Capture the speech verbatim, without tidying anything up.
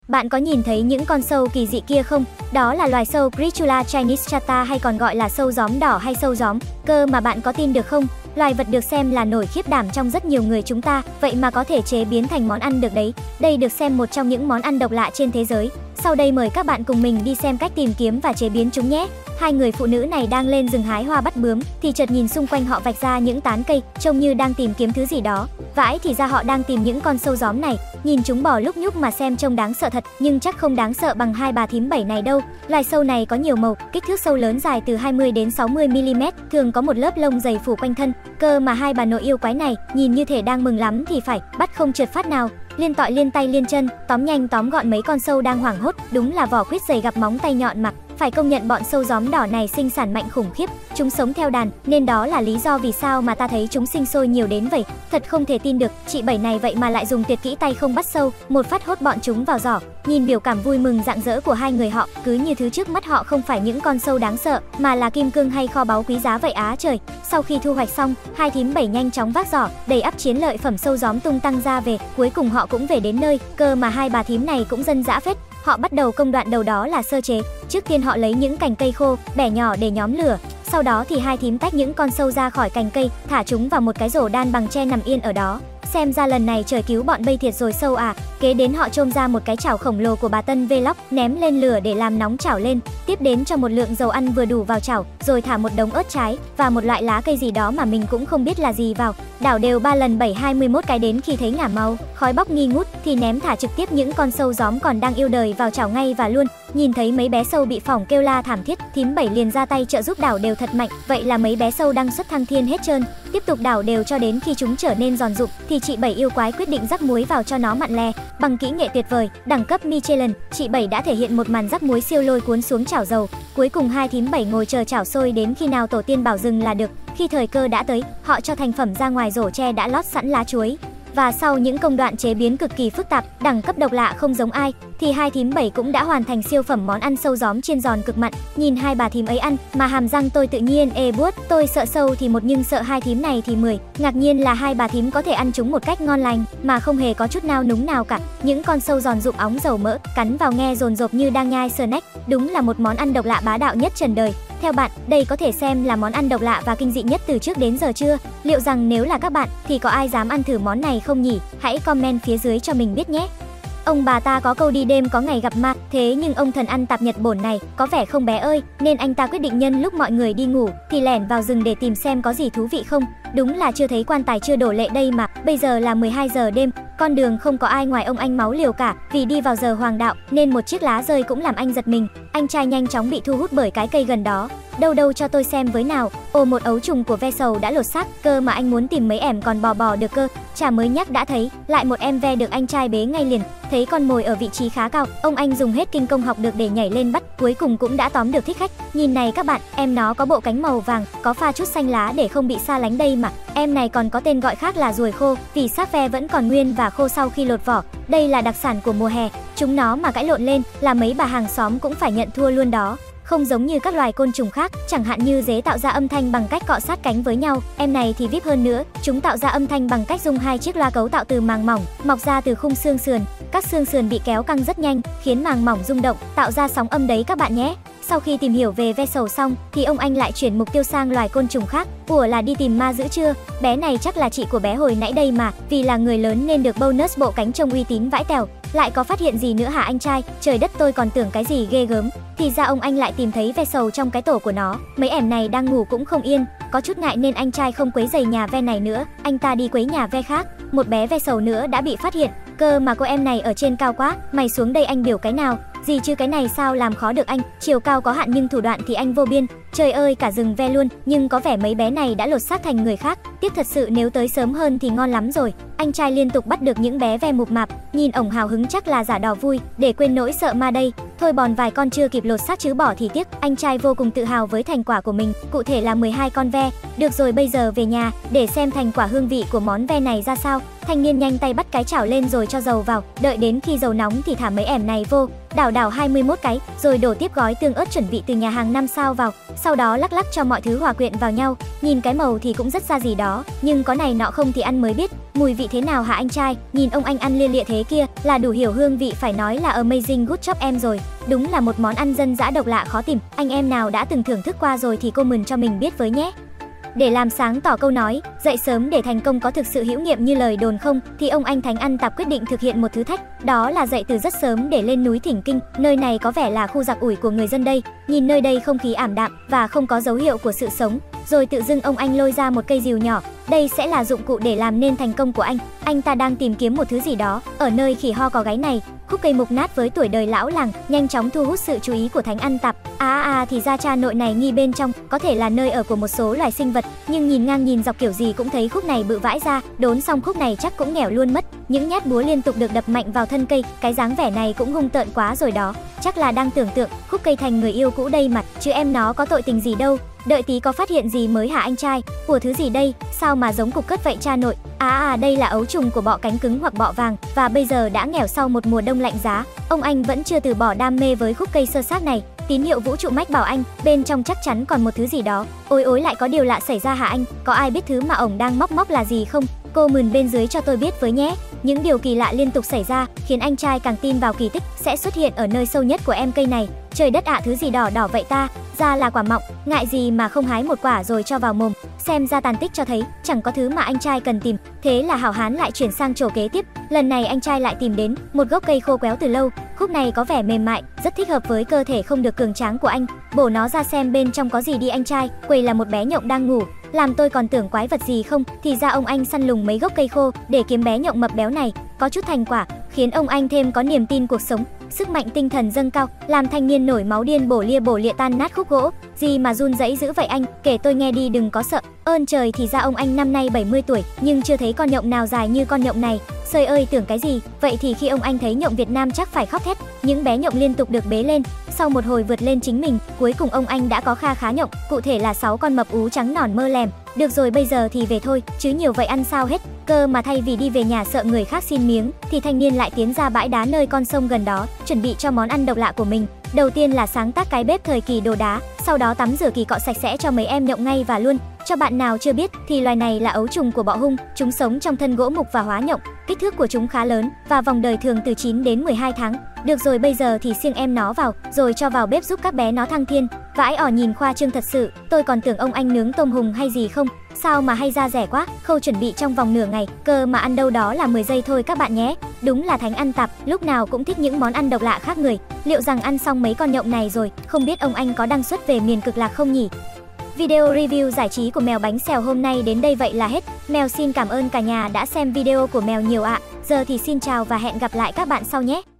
Bạn có nhìn thấy những con sâu kỳ dị kia không? Đó là loài sâu Crytula Chinese chata hay còn gọi là sâu gióm đỏ hay sâu gióm. Cơ mà bạn có tin được không? Loài vật được xem là nổi khiếp đảm trong rất nhiều người chúng ta, vậy mà có thể chế biến thành món ăn được đấy. Đây được xem một trong những món ăn độc lạ trên thế giới. Sau đây mời các bạn cùng mình đi xem cách tìm kiếm và chế biến chúng nhé. Hai người phụ nữ này đang lên rừng hái hoa bắt bướm, thì chợt nhìn xung quanh họ vạch ra những tán cây, trông như đang tìm kiếm thứ gì đó. Vãi thì ra họ đang tìm những con sâu gióm này. Nhìn chúng bò lúc nhúc mà xem trông đáng sợ thật, nhưng chắc không đáng sợ bằng hai bà thím bảy này đâu. Loài sâu này có nhiều màu, kích thước sâu lớn dài từ hai mươi đến sáu mươi mi li mét, thường có một lớp lông dày phủ quanh thân. Cơ mà hai bà nội yêu quái này nhìn như thể đang mừng lắm thì phải, bắt không trượt phát nào. Liên tọi liên tay liên chân, tóm nhanh tóm gọn mấy con sâu đang hoảng hốt, đúng là vỏ quýt dày gặp móng tay nhọn mặc. Phải công nhận bọn sâu gióm đỏ này sinh sản mạnh khủng khiếp, chúng sống theo đàn, nên đó là lý do vì sao mà ta thấy chúng sinh sôi nhiều đến vậy. Thật không thể tin được, chị bảy này vậy mà lại dùng tuyệt kỹ tay không bắt sâu, một phát hốt bọn chúng vào giỏ. Nhìn biểu cảm vui mừng rạng rỡ của hai người họ, cứ như thứ trước mắt họ không phải những con sâu đáng sợ, mà là kim cương hay kho báu quý giá vậy á trời. Sau khi thu hoạch xong, hai thím bảy nhanh chóng vác giỏ, đầy ắp chiến lợi phẩm sâu gióm tung tăng ra về. Cuối cùng họ cũng về đến nơi. Cơ mà hai bà thím này cũng dân dã phết. Họ bắt đầu công đoạn đầu đó là sơ chế. Trước tiên họ lấy những cành cây khô, bẻ nhỏ để nhóm lửa. Sau đó thì hai thím tách những con sâu ra khỏi cành cây, thả chúng vào một cái rổ đan bằng tre nằm yên ở đó. Xem ra lần này trời cứu bọn bây thiệt rồi sâu à. Kế đến họ chôm ra một cái chảo khổng lồ của bà Tân Vlog, ném lên lửa để làm nóng chảo lên. Tiếp đến cho một lượng dầu ăn vừa đủ vào chảo, rồi thả một đống ớt trái và một loại lá cây gì đó mà mình cũng không biết là gì vào. Đảo đều ba lần bảy hai mươi mốt cái, đến khi thấy ngả máu, khói bốc nghi ngút thì ném thả trực tiếp những con sâu gióm còn đang yêu đời vào chảo ngay và luôn. Nhìn thấy mấy bé sâu bị phỏng kêu la thảm thiết, thím bảy liền ra tay trợ giúp đảo đều thật mạnh. Vậy là mấy bé sâu đang xuất thăng thiên hết trơn. Tiếp tục đảo đều cho đến khi chúng trở nên giòn rụm thì chị bảy yêu quái quyết định rắc muối vào cho nó mặn lè. Bằng kỹ nghệ tuyệt vời, đẳng cấp Michelin, chị bảy đã thể hiện một màn rắc muối siêu lôi cuốn xuống chảo dầu. Cuối cùng hai thím bảy ngồi chờ chảo sôi đến khi nào tổ tiên bảo dừng là được. Khi thời cơ đã tới, họ cho thành phẩm ra ngoài rổ tre đã lót sẵn lá chuối. Và sau những công đoạn chế biến cực kỳ phức tạp, đẳng cấp độc lạ không giống ai, thì hai thím bảy cũng đã hoàn thành siêu phẩm món ăn sâu gióm chiên giòn cực mặn. Nhìn hai bà thím ấy ăn mà hàm răng tôi tự nhiên ê buốt. Tôi sợ sâu thì một nhưng sợ hai thím này thì mười. Ngạc nhiên là hai bà thím có thể ăn chúng một cách ngon lành mà không hề có chút nao núng nào cả. Những con sâu giòn rụm óng dầu mỡ, cắn vào nghe dồn dập như đang nhai snack. Đúng là một món ăn độc lạ bá đạo nhất trần đời. Theo bạn, đây có thể xem là món ăn độc lạ và kinh dị nhất từ trước đến giờ chưa? Liệu rằng nếu là các bạn thì có ai dám ăn thử món này không nhỉ? Hãy comment phía dưới cho mình biết nhé. Ông bà ta có câu đi đêm có ngày gặp ma, thế nhưng ông thần ăn tạp nhật bổn này có vẻ không bé ơi, nên anh ta quyết định nhân lúc mọi người đi ngủ thì lẻn vào rừng để tìm xem có gì thú vị không. Đúng là chưa thấy quan tài chưa đổ lệ đây mà. Bây giờ là mười hai giờ đêm, con đường không có ai ngoài ông anh máu liều cả, vì đi vào giờ hoàng đạo nên một chiếc lá rơi cũng làm anh giật mình. Anh trai nhanh chóng bị thu hút bởi cái cây gần đó. Đâu đâu cho tôi xem với nào. Ồ, một ấu trùng của ve sầu đã lột xác. Cơ mà anh muốn tìm mấy ẻm còn bò bò được cơ. Chả mới nhắc đã thấy, lại một em ve được anh trai bế ngay liền. Thấy con mồi ở vị trí khá cao, ông anh dùng hết kinh công học được để nhảy lên bắt, cuối cùng cũng đã tóm được thích khách. Nhìn này các bạn, em nó có bộ cánh màu vàng, có pha chút xanh lá để không bị xa lánh đây mà. Em này còn có tên gọi khác là ruồi khô, vì xác ve vẫn còn nguyên và khô sau khi lột vỏ. Đây là đặc sản của mùa hè, chúng nó mà cãi lộn lên là mấy bà hàng xóm cũng phải nhận thua luôn đó. Không giống như các loài côn trùng khác, chẳng hạn như dế tạo ra âm thanh bằng cách cọ sát cánh với nhau, em này thì vip hơn nữa, chúng tạo ra âm thanh bằng cách dùng hai chiếc loa cấu tạo từ màng mỏng, mọc ra từ khung xương sườn. Các xương sườn bị kéo căng rất nhanh, khiến màng mỏng rung động, tạo ra sóng âm đấy các bạn nhé. Sau khi tìm hiểu về ve sầu xong, thì ông anh lại chuyển mục tiêu sang loài côn trùng khác. Ủa là đi tìm ma dữ chưa? Bé này chắc là chị của bé hồi nãy đây mà, vì là người lớn nên được bonus bộ cánh trông uy tín vãi tèo. Lại có phát hiện gì nữa hả anh trai? Trời đất, tôi còn tưởng cái gì ghê gớm. Thì ra ông anh lại tìm thấy ve sầu trong cái tổ của nó. Mấy ẻm này đang ngủ cũng không yên, có chút ngại nên anh trai không quấy rầy nhà ve này nữa, anh ta đi quấy nhà ve khác. Một bé ve sầu nữa đã bị phát hiện. Cơ mà cô em này ở trên cao quá, mày xuống đây anh biểu cái nào. Gì chứ cái này sao làm khó được anh, chiều cao có hạn nhưng thủ đoạn thì anh vô biên. Trời ơi, cả rừng ve luôn, nhưng có vẻ mấy bé này đã lột xác thành người khác. Tiếc thật sự, nếu tới sớm hơn thì ngon lắm rồi. Anh trai liên tục bắt được những bé ve mụp mạp, nhìn ổng hào hứng chắc là giả đò vui, để quên nỗi sợ ma đây. Thôi bòn vài con chưa kịp lột xác chứ bỏ thì tiếc. Anh trai vô cùng tự hào với thành quả của mình, cụ thể là mười hai con ve. Được rồi, bây giờ về nhà để xem thành quả hương vị của món ve này ra sao. Thanh niên nhanh tay bắt cái chảo lên rồi cho dầu vào, đợi đến khi dầu nóng thì thả mấy ẻm này vô, đảo đảo hai mươi mốt cái, rồi đổ tiếp gói tương ớt chuẩn bị từ nhà hàng năm sao vào, sau đó lắc lắc cho mọi thứ hòa quyện vào nhau. Nhìn cái màu thì cũng rất ra gì đó, nhưng có này nọ không thì ăn mới biết mùi vị thế nào hả anh trai? Nhìn ông anh ăn lia lịa thế kia là đủ hiểu hương vị, phải nói là amazing good job em rồi. Đúng là một món ăn dân dã độc lạ khó tìm, anh em nào đã từng thưởng thức qua rồi thì comment cho mình biết với nhé. Để làm sáng tỏ câu nói dậy sớm để thành công có thực sự hữu nghiệm như lời đồn không, thì ông anh Thánh Ăn Tạp quyết định thực hiện một thử thách, đó là dậy từ rất sớm để lên núi thỉnh kinh. Nơi này có vẻ là khu giặc ủi của người dân đây. Nhìn nơi đây không khí ảm đạm và không có dấu hiệu của sự sống. Rồi tự dưng ông anh lôi ra một cây rìu nhỏ. Đây sẽ là dụng cụ để làm nên thành công của anh. Anh ta đang tìm kiếm một thứ gì đó ở nơi khỉ ho có gáy này. Khúc cây mục nát với tuổi đời lão làng nhanh chóng thu hút sự chú ý của Thánh Ăn Tạp. À à thì ra cha nội này nghi bên trong có thể là nơi ở của một số loài sinh vật, nhưng nhìn ngang nhìn dọc kiểu gì cũng thấy khúc này bự vãi ra, đốn xong khúc này chắc cũng nghèo luôn mất. Những nhát búa liên tục được đập mạnh vào thân cây, cái dáng vẻ này cũng hung tợn quá rồi đó. Chắc là đang tưởng tượng khúc cây thành người yêu cũ đây mặt, chứ em nó có tội tình gì đâu. Đợi tí có phát hiện gì mới hả anh trai? Của thứ gì đây? Sao mà giống cục cất vậy cha nội? À à đây là ấu trùng của bọ cánh cứng hoặc bọ vàng, và bây giờ đã nghèo sau một mùa đông lạnh giá. Ông anh vẫn chưa từ bỏ đam mê với khúc cây sơ xác này. Tín hiệu vũ trụ mách bảo anh, bên trong chắc chắn còn một thứ gì đó. Ôi ối lại có điều lạ xảy ra hả anh? Có ai biết thứ mà ổng đang móc móc là gì không? Comment bên dưới cho tôi biết với nhé. Những điều kỳ lạ liên tục xảy ra khiến anh trai càng tin vào kỳ tích sẽ xuất hiện ở nơi sâu nhất của em cây này. Trời đất ạ, thứ gì đỏ đỏ vậy ta? Ra là quả mọng, ngại gì mà không hái một quả rồi cho vào mồm. Xem ra tàn tích cho thấy chẳng có thứ mà anh trai cần tìm. Thế là hảo hán lại chuyển sang chỗ kế tiếp. Lần này anh trai lại tìm đến một gốc cây khô quéo từ lâu. Khúc này có vẻ mềm mại, rất thích hợp với cơ thể không được cường tráng của anh. Bổ nó ra xem bên trong có gì đi anh trai. Quầy là một bé nhộng đang ngủ. Làm tôi còn tưởng quái vật gì không, thì ra ông anh săn lùng mấy gốc cây khô để kiếm bé nhộng mập béo này. Có chút thành quả khiến ông anh thêm có niềm tin cuộc sống, sức mạnh tinh thần dâng cao, làm thanh niên nổi máu điên bổ lia bổ lịa tan nát khúc gỗ. Gì mà run rẩy dữ vậy anh, kể tôi nghe đi đừng có sợ. Ơn trời, thì ra ông anh năm nay bảy mươi tuổi nhưng chưa thấy con nhộng nào dài như con nhộng này. Sơi ơi, tưởng cái gì? Vậy thì khi ông anh thấy nhộng Việt Nam chắc phải khóc thét. Những bé nhộng liên tục được bế lên, sau một hồi vượt lên chính mình, cuối cùng ông anh đã có kha khá nhộng, cụ thể là sáu con mập ú trắng nõn mơ lèm. Được rồi, bây giờ thì về thôi, chứ nhiều vậy ăn sao hết. Cơ mà thay vì đi về nhà sợ người khác xin miếng, thì thanh niên lại tiến ra bãi đá nơi con sông gần đó, chuẩn bị cho món ăn độc lạ của mình. Đầu tiên là sáng tác cái bếp thời kỳ đồ đá, sau đó tắm rửa kỳ cọ sạch sẽ cho mấy em nhộng ngay và luôn. Cho bạn nào chưa biết thì loài này là ấu trùng của bọ hung, chúng sống trong thân gỗ mục và hóa nhộng. Kích thước của chúng khá lớn và vòng đời thường từ chín đến mười hai tháng. Được rồi, bây giờ thì siêng em nó vào, rồi cho vào bếp giúp các bé nó thăng thiên. Vãi ỏ, nhìn khoa trương thật sự, tôi còn tưởng ông anh nướng tôm hùm hay gì không. Sao mà hay ra rẻ quá, khâu chuẩn bị trong vòng nửa ngày, cơ mà ăn đâu đó là mười giây thôi các bạn nhé. Đúng là Thánh Ăn Tạp, lúc nào cũng thích những món ăn độc lạ khác người. Liệu rằng ăn xong mấy con nhộng này rồi, không biết ông anh có đăng xuất về miền cực lạc không nhỉ? Video review giải trí của Mèo Bánh Xèo hôm nay đến đây vậy là hết. Mèo xin cảm ơn cả nhà đã xem video của Mèo nhiều ạ. Giờ thì xin chào và hẹn gặp lại các bạn sau nhé.